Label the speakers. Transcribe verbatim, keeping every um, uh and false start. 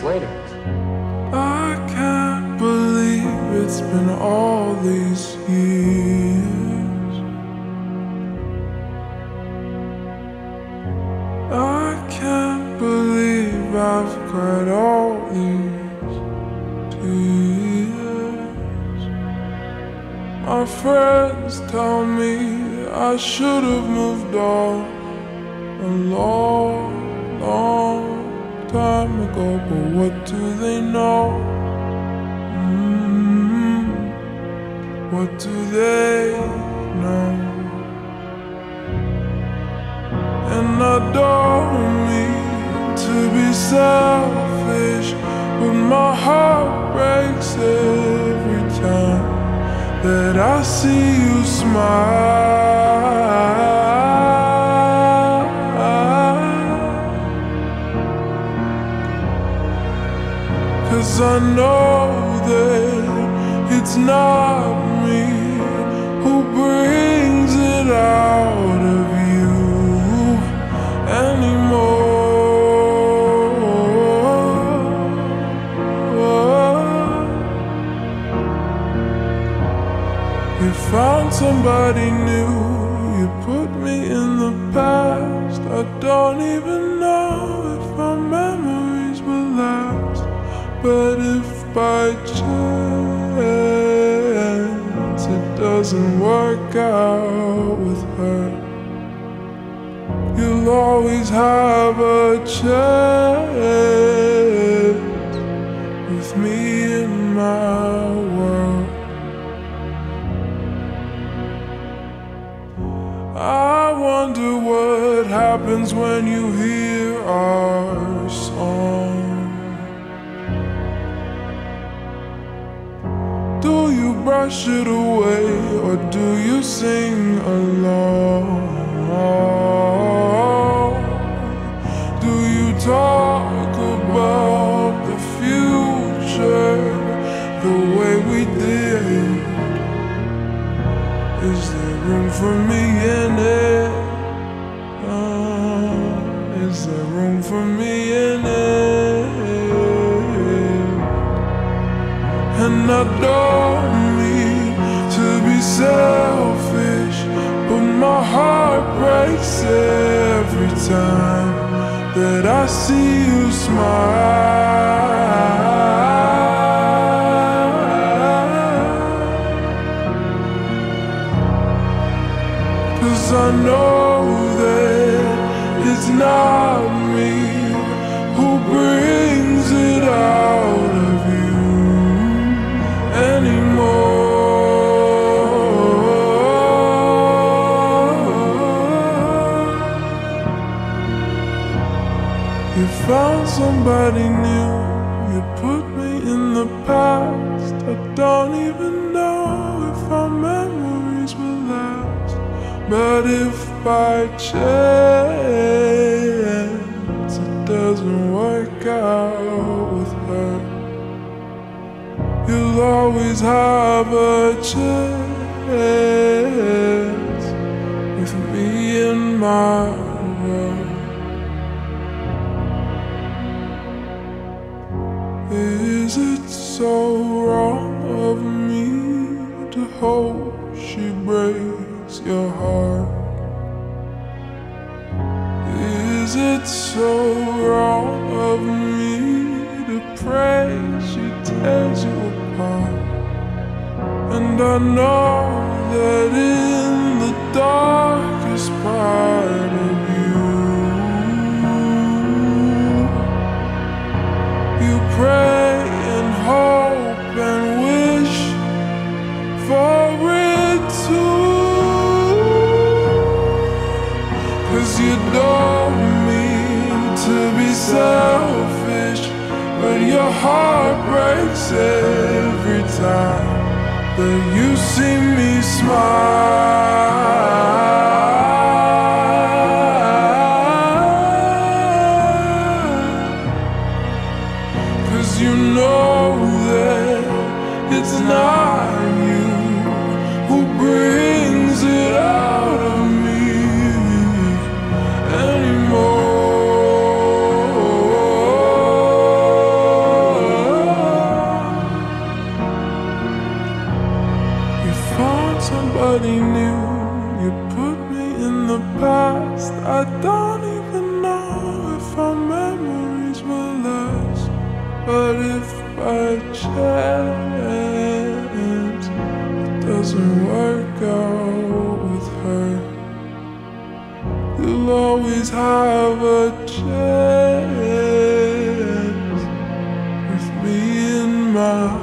Speaker 1: later.
Speaker 2: I can't believe it's been all these years. I can't believe I've cried all these tears. My friends tell me I should have moved on a long, long time ago, but what do they know? Mm-hmm. What do they know? And I don't mean to be selfish, but my heart breaks every time that I see you smile. 'Cause I know that it's not me who brings it out of you anymore. You found somebody new, you put me in the past. I don't even know if our memories will last. But if by chance it doesn't work out with her, you'll always have a chance with me in my world. I wonder what happens when you hear our song. Do you brush it away or do you sing along? Do you talk about the future the way we did? Is there room for me in it? Uh, is there room for me in it? And I don't mean to be selfish, but my heart breaks every time that I see you smile. 'Cause I know that it's not me who brings it out of you anymore. You found somebody new, you put me in the past. I don't even know if our memories will last. But if by chance it doesn't work out with her, you'll always have a chance with me in my world. Is it so wrong of me to hope she breaks your heart? Is it so wrong of me to pray she tears you apart? And I know that in the darkest part of you, you pray and hope and wish for it too. 'Cause you don't mean to be selfish, but your heart breaks every time that you see me smile. 'Cause you know that it's not you who brings it out of me anymore. past. I don't even know if our memories will last. But if by chance it doesn't work out with her, you'll always have a chance with me in my